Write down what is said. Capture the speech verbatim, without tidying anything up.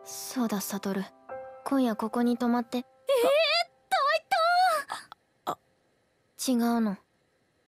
そうだ悟、今夜ここに泊まって。ええー、大胆。あ、違うの。